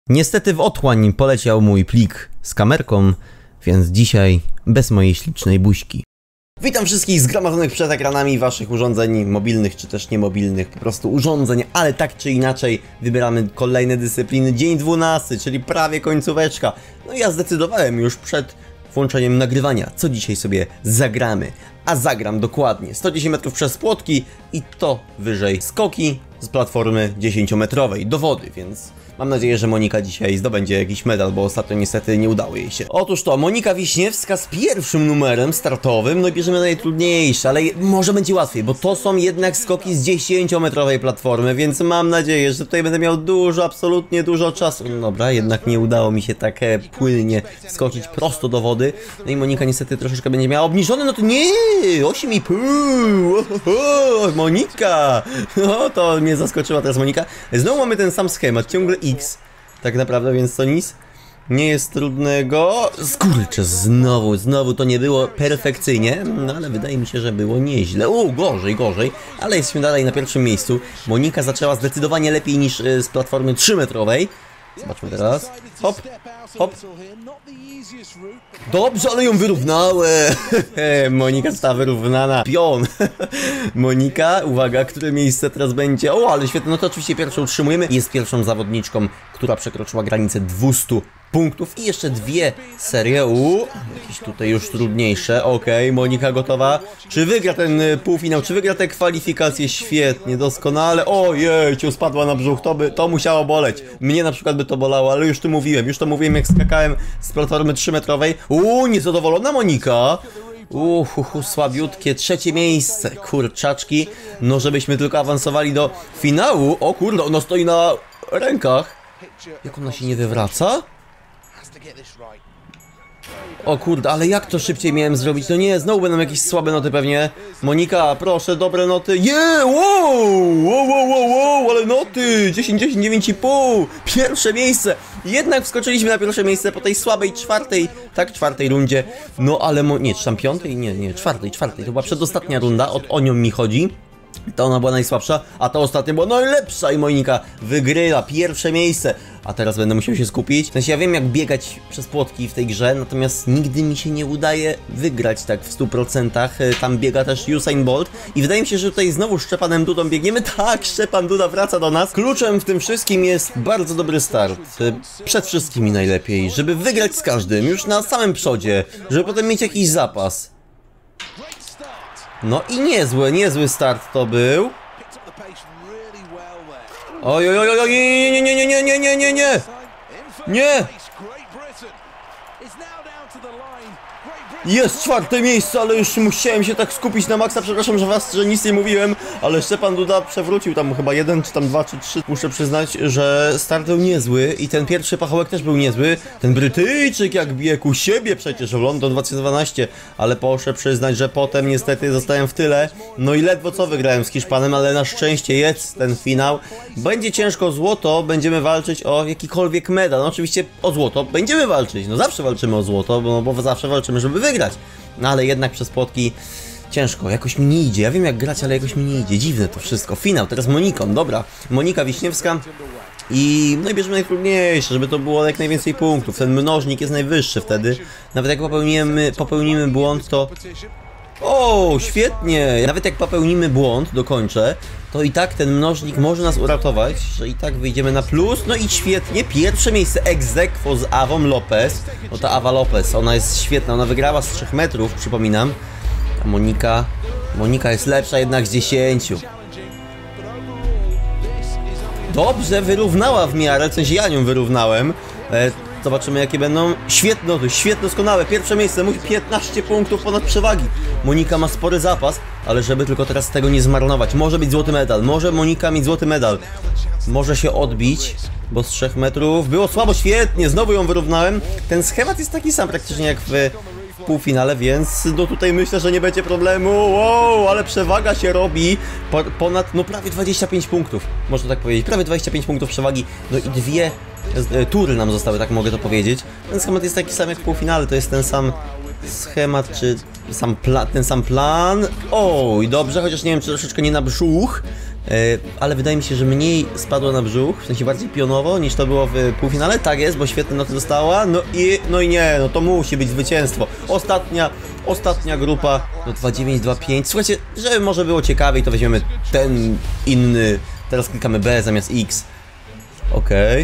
Niestety w otchłań poleciał mój plik z kamerką, więc dzisiaj bez mojej ślicznej buźki. Witam wszystkich zgromadzonych przed ekranami waszych urządzeń mobilnych czy też niemobilnych, po prostu urządzeń, ale tak czy inaczej wybieramy kolejne dyscypliny. Dzień 12, czyli prawie końcóweczka. No i ja zdecydowałem już przed włączeniem nagrywania, co dzisiaj sobie zagramy. A zagram dokładnie 110 metrów przez płotki i to wyżej skoki z platformy 10-metrowej do wody, więc mam nadzieję, że Monika dzisiaj zdobędzie jakiś medal, bo ostatnio niestety nie udało jej się. Otóż to, Monika Wiśniewska z pierwszym numerem startowym, no i bierzemy najtrudniejsze, ale może będzie łatwiej, bo to są jednak skoki z 10-metrowej platformy, więc mam nadzieję, że tutaj będę miał dużo, absolutnie dużo czasu. No dobra, jednak nie udało mi się tak płynnie skoczyć prosto do wody, no i Monika niestety troszeczkę będzie miała obniżone, no to nie, 8,5, Monika, no to mnie zaskoczyła teraz Monika. Znowu mamy ten sam schemat, ciągle X, tak naprawdę, więc to nic nie jest trudnego. Skurczę, znowu to nie było perfekcyjnie, no ale wydaje mi się, że było nieźle. Gorzej, ale jesteśmy dalej na pierwszym miejscu. Monika zaczęła zdecydowanie lepiej niż z platformy 3-metrowej. Zobaczmy teraz. Hop, hop. Dobrze, ale ją wyrównałem. Monika została wyrównana. Pion. Monika, uwaga, które miejsce teraz będzie? O, ale świetne, no to oczywiście pierwszą utrzymujemy. Jest pierwszą zawodniczką, która przekroczyła granicę 200 punktów i jeszcze dwie serie. Jakieś tutaj już trudniejsze. Okej, Monika gotowa. Czy wygra ten półfinał? Czy wygra te kwalifikacje? Świetnie, doskonale. Ojej, spadła na brzuch. To musiało boleć. Mnie na przykład by to bolało, ale już to mówiłem jak skakałem z platformy 3-metrowej. Niezadowolona Monika. Słabiutkie trzecie miejsce. Kurczaczki. No żebyśmy tylko awansowali do finału. O kurde, ona stoi na rękach. Jak ona się nie wywraca? O kurde, ale jak to szybciej miałem zrobić? No nie, znowu będą jakieś słabe noty pewnie. Monika, proszę, dobre noty. Wow, ale noty 10, 9,5. Pierwsze miejsce. Jednak wskoczyliśmy na pierwsze miejsce po tej słabej czwartej rundzie. No ale, nie, czy tam piątej? Nie, czwartej. To była przedostatnia runda, o nią mi chodzi. To ona była najsłabsza, a ta ostatnia była najlepsza i Monika wygrywa pierwsze miejsce. A teraz będę musiał się skupić. W sensie ja wiem jak biegać przez płotki w tej grze, natomiast nigdy mi się nie udaje wygrać tak w 100%. Tam biega też Usain Bolt i wydaje mi się, że tutaj znowu Szczepanem Dudą biegniemy. Tak, Szczepan Duda wraca do nas. Kluczem w tym wszystkim jest bardzo dobry start. Przed wszystkimi najlepiej, żeby wygrać z każdym, już na samym przodzie, żeby potem mieć jakiś zapas. No i niezły start to był. Oj, nie! Jest czwarte miejsce, ale już musiałem się tak skupić na maksa. Przepraszam, że nic nie mówiłem, ale Szczepan Duda przewrócił tam chyba jeden, czy tam dwa, czy trzy. Muszę przyznać, że start był niezły i ten pierwszy pachołek też był niezły. Ten Brytyjczyk jak biegł u siebie przecież w London 2012, ale muszę przyznać, że potem niestety zostałem w tyle. No i ledwo co wygrałem z Hiszpanem, ale na szczęście jest ten finał. Będzie ciężko o złoto, będziemy walczyć o jakikolwiek medal. No oczywiście o złoto będziemy walczyć, no zawsze walczymy o złoto, bo zawsze walczymy, żeby wygrać. No ale jednak przez płotki ciężko, jakoś mi nie idzie. Ja wiem jak grać, ale jakoś mi nie idzie. Dziwne to wszystko. Finał, teraz Moniką, dobra. Monika Wiśniewska. I no i bierzemy najtrudniejsze, żeby to było jak najwięcej punktów. Ten mnożnik jest najwyższy wtedy. Nawet jak popełnimy błąd, to... O, świetnie! Nawet jak popełnimy błąd, dokończę, to i tak ten mnożnik może nas uratować, że i tak wyjdziemy na plus. No i świetnie, pierwsze miejsce ex aequo z Awą Lopez. No ta Awa Lopez, ona jest świetna, ona wygrała z 3 metrów, przypominam. A Monika jest lepsza jednak z 10. Dobrze, wyrównała w miarę, w sensie ja nią wyrównałem. Zobaczymy jakie będą. Świetne, doskonałe. Pierwsze miejsce, mój 15 punktów ponad przewagi. Monika ma spory zapas, ale żeby tylko teraz tego nie zmarnować. Może być złoty medal, może Monika mieć złoty medal. Może się odbić, bo z 3 metrów było słabo, świetnie, znowu ją wyrównałem. Ten schemat jest taki sam praktycznie jak w półfinale, więc no tutaj myślę, że nie będzie problemu. Wow, ale przewaga się robi ponad, no prawie 25 punktów, można tak powiedzieć, prawie 25 punktów przewagi, no i dwie tury nam zostały, tak mogę to powiedzieć. Ten schemat jest taki sam jak w półfinale, to jest ten sam schemat, czy ten sam plan. Oj, dobrze, chociaż nie wiem, czy troszeczkę nie na brzuch. ale wydaje mi się, że mniej spadła na brzuch, w sensie bardziej pionowo niż to było w półfinale. Tak jest, bo świetne noty dostała, no i nie, no to musi być zwycięstwo. Ostatnia grupa, no 2-9, 2-5. Słuchajcie, żeby może było ciekawiej, to weźmiemy ten inny, teraz klikamy B zamiast X. Okej.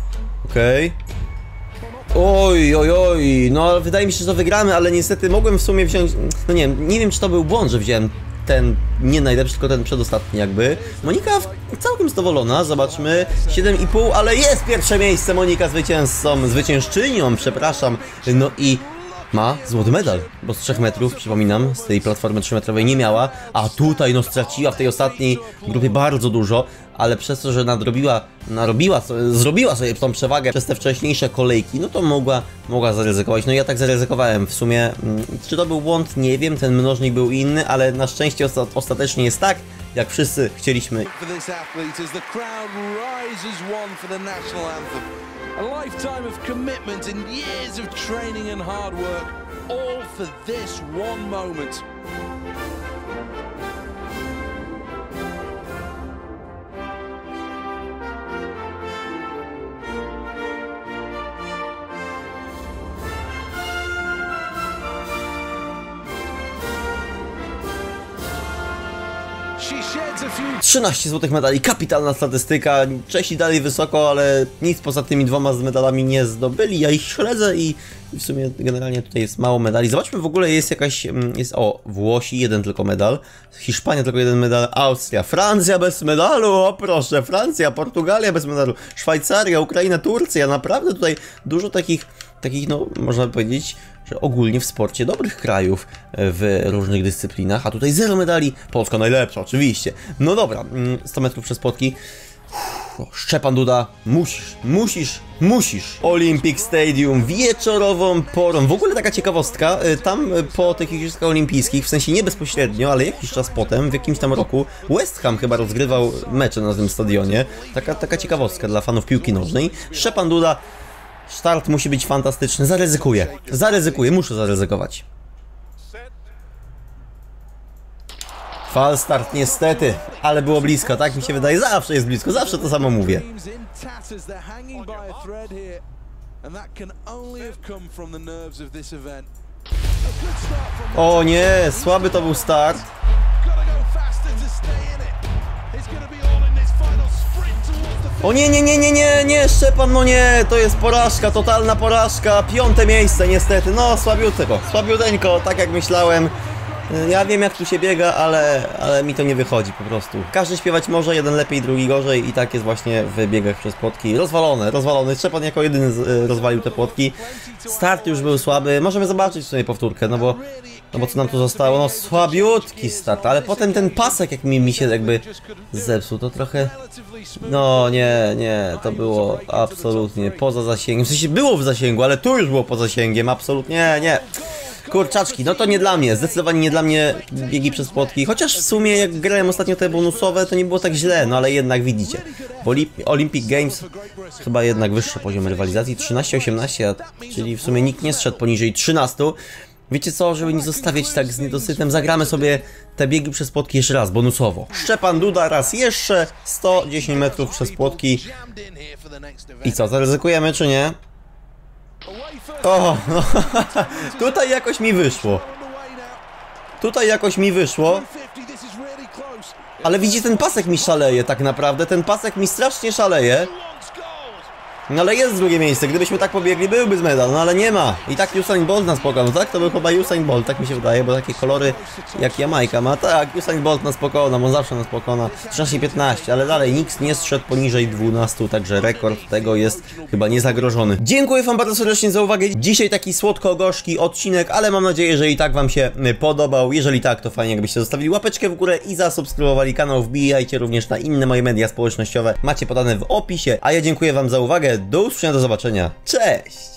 Oj, no wydaje mi się, że to wygramy, ale niestety mogłem w sumie wziąć, no nie wiem czy to był błąd, że wziąłem ten nie najlepszy, tylko ten przedostatni jakby. Monika całkiem zadowolona, zobaczmy, 7,5, ale jest pierwsze miejsce, Monika zwyciężczynią, przepraszam, no i ma złoty medal, bo z 3 metrów, przypominam, z tej platformy 3-metrowej nie miała, a tutaj no straciła w tej ostatniej grupie bardzo dużo, ale przez to, że zrobiła sobie tą przewagę przez te wcześniejsze kolejki, no to mogła zaryzykować. No ja tak zaryzykowałem w sumie. Czy to był błąd? Nie wiem, ten mnożnik był inny, ale na szczęście ostatecznie jest tak, jak wszyscy chcieliśmy. A lifetime of commitment and years of training and hard work, all for this one moment. 13 złotych medali, kapitalna statystyka. Czesi dalej wysoko, ale nic poza tymi 2 z medalami nie zdobyli. Ja ich śledzę i w sumie generalnie tutaj jest mało medali. Zobaczmy, w ogóle jest jakaś, Włosi, 1 tylko medal, Hiszpania tylko 1 medal, Austria, Francja bez medalu, o proszę, Francja, Portugalia bez medalu, Szwajcaria, Ukraina, Turcja, naprawdę tutaj dużo takich, no można powiedzieć, że ogólnie w sporcie dobrych krajów w różnych dyscyplinach, a tutaj 0 medali, Polska najlepsza oczywiście. No dobra, 100 metrów przez płotki. Szczepan Duda, musisz. Olympic Stadium, wieczorową porą. W ogóle taka ciekawostka, tam po tych igrzyskach olimpijskich, w sensie nie bezpośrednio, ale jakiś czas potem, w jakimś tam roku, West Ham chyba rozgrywał mecze na tym stadionie. Taka ciekawostka dla fanów piłki nożnej. Szczepan Duda, start musi być fantastyczny, zaryzykuję, muszę zaryzykować. Fal start niestety, ale było blisko, tak mi się wydaje, zawsze jest blisko, zawsze to samo mówię. O nie, słaby to był start. O nie, Szczepan, no nie, to jest porażka, totalna porażka, 5. miejsce niestety, no słabiuteńko, tak jak myślałem. Ja wiem jak tu się biega, ale mi to nie wychodzi po prostu. Każdy śpiewać może, jeden lepiej, drugi gorzej i tak jest właśnie w biegach przez płotki. Rozwalony. Szczepan jako jedyny rozwalił te płotki. Start już był słaby, możemy zobaczyć sobie powtórkę, no bo co nam tu zostało? No słabiutki start, ale potem ten pasek jak mi się jakby zepsuł, to trochę... No nie, to było absolutnie poza zasięgiem. W sensie było w zasięgu, ale tu już było poza zasięgiem, absolutnie nie. Kurczaczki, no to nie dla mnie, zdecydowanie nie dla mnie biegi przez płotki, chociaż w sumie jak grałem ostatnio te bonusowe to nie było tak źle, no ale jednak widzicie, Olympic Games chyba jednak wyższy poziom rywalizacji, 13-18, czyli w sumie nikt nie zszedł poniżej 13. Wiecie co, żeby nie zostawiać tak z niedosytem, zagramy sobie te biegi przez płotki jeszcze raz, bonusowo. Szczepan Duda raz jeszcze, 110 metrów przez płotki. I co, zaryzykujemy czy nie? O, no, tutaj jakoś mi wyszło. Ale widzi, ten pasek mi szaleje tak naprawdę, ten pasek mi strasznie szaleje. No ale jest drugie miejsce, gdybyśmy tak pobiegli, byłby z medal, no ale nie ma. I tak Usain Bolt nas pokonał, tak? To był chyba Usain Bolt, tak mi się wydaje, bo takie kolory jak Jamajka ma. Tak, Usain Bolt nas pokonał, on zawsze nas pokona. 13-15, ale dalej nikt nie zszedł poniżej 12, także rekord tego jest chyba niezagrożony. Dziękuję wam bardzo serdecznie za uwagę. Dzisiaj taki słodko-gorzki odcinek, ale mam nadzieję, że i tak wam się podobał. Jeżeli tak, to fajnie jakbyście zostawili łapeczkę w górę i zasubskrybowali kanał. Wbijajcie również na inne moje media społecznościowe. Macie podane w opisie, a ja dziękuję wam za uwagę. Do usłyszenia, do zobaczenia. Cześć!